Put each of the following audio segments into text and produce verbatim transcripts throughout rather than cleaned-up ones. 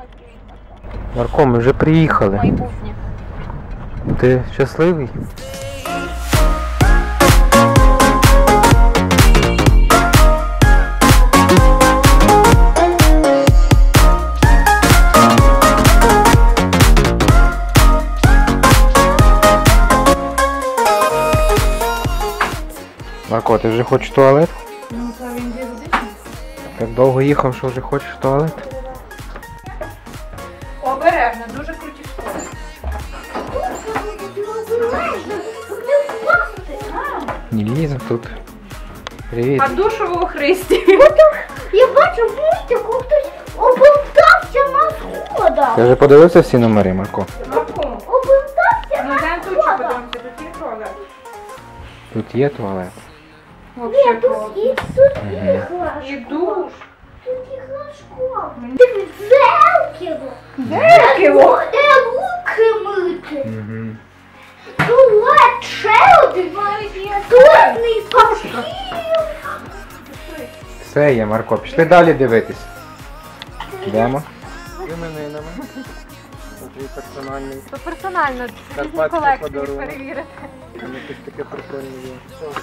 Марко, ми вже приїхали. Майбутнє. Ти щасливий? Марко, ти вже хочеш в туалет? Ну, це він де годиться. Так довго їхав, що вже хочеш в туалет? Обережно, дуже круті школи. Не лізь тут. Привіт. А душову Христі. Я бачу в мультику, хтось обовтався на сходах. Ти вже подивився всі номери, Марко? Марку, Обовтався ну на дай тут сходах. подивимося, тут є туалет. Тут є туалет. Вообще Ні, тут класно. і тут Мгм. їх лашко. І душ. Тут їх лашко. Ти зелківо. Зелківо? Де руки мити. Угу. Туалет ще один. Туалетний папір. Все є, Марко, пішли далі дивитись. Йдемо. Іменинами. Твій персональний. То персонально Карпатський колекцію подарунок. перевірити. Там якесь таке прикольне є.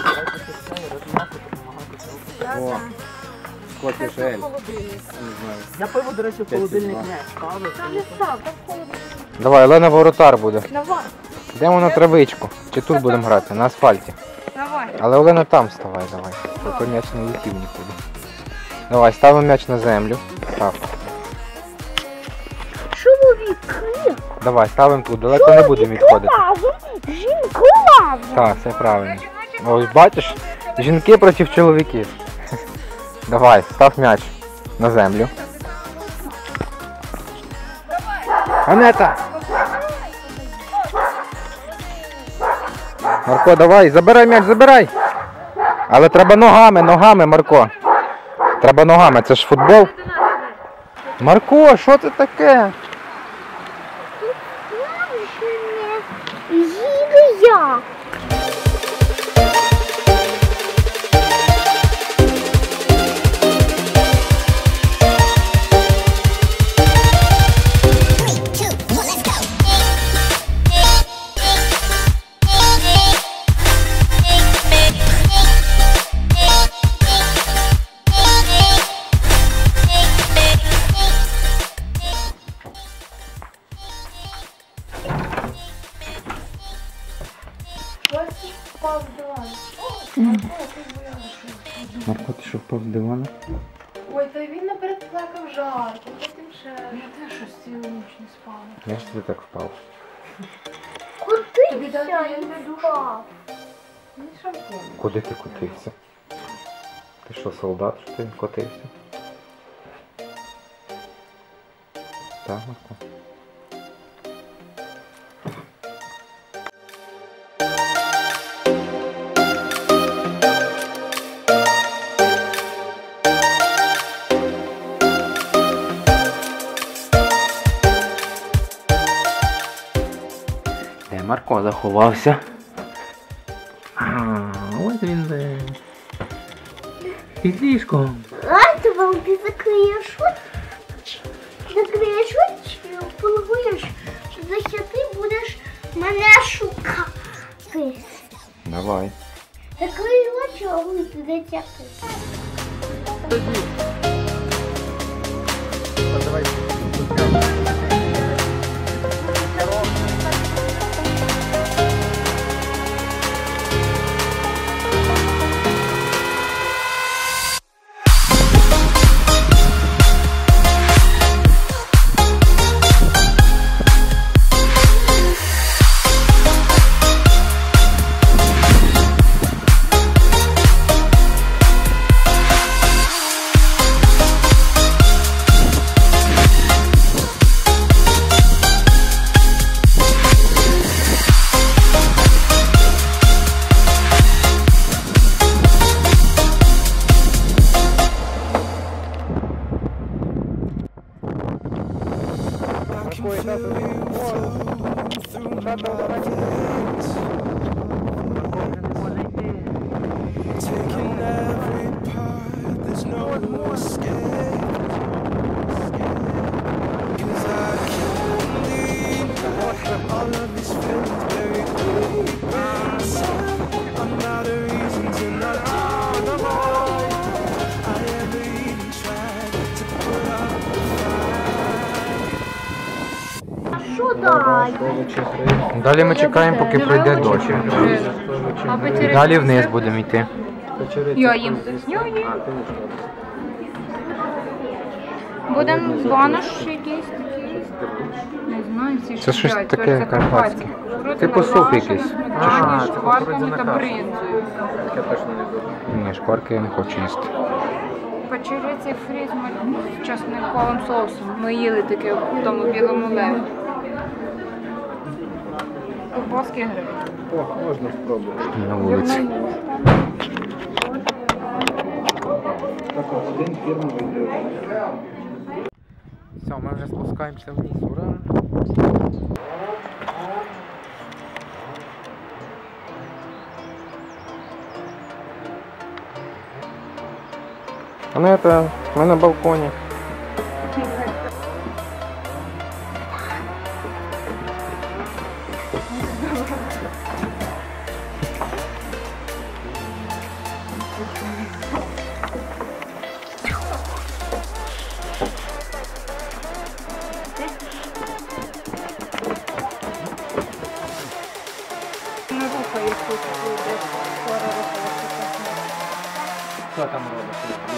Да, О, да. кофе Це жель. в холодильник. Не знаю. Я пиво, до речі, в холодильник не ставив. Там не став, так холодильник. Давай, Олена Воротар буде. Давай, Йдемо на травичку. Чи тут будемо грати? На асфальті. давай. Але Олена там вставай, давай. Щоб той м'яч не летів нікуди. Давай, ставимо м'яч на землю. Став. Чоловіки. Давай, ставимо тут. Далеко не будемо відходити. Разом, жінку разом. Так, все правильно. Ось бачиш, жінки проти чоловіків. Давай, став м'яч на землю. Анета! Марко, давай, забирай м'яч, забирай! Але треба ногами, ногами, Марко. Треба ногами, це ж футбол. Марко, що це таке? Їду я. Марко, ти що впав з дивана? Ой, та він наперед плакав жарко, потім ще. Я теж щось цілу ніч не спала. Я ж тобі так впав. Куди Тобі я дати я не не душу. впав? Не шампунь. Куди ти котився? Ти що, солдат, що ти котився? Так, Марко? Де Марко заховався? А, ось він де. Під ліжком. Ай, ти вам ти закриєш очі. Закриєш очі, половуєш. За що ти будеш мене шукати. Давай. Закрий очі, а ви туди тякти. Давай. Taking every part, there's no escape. літає. Далі ми чекаємо, поки пройде дощ. І далі вниз будемо йти. Я їм. Я їм. Будемо банош якийсь такий. Не знаю, всі Це щось їдять, таке тільки карпатське. Вроде Типу суп лавашем, якийсь, чи сметаною, що? шкварками та бринзою. Ні, шкварки я не хочу їсти. Печериця фріз з часниковим соусом. Ми їли таке в тому білому леві. Ковбаски гриби. На вулиці. Все, ми вже спускаємося вниз, ура! А ну это мы на балконе. Не рухає тут, де скоро рухається. Що там робиш?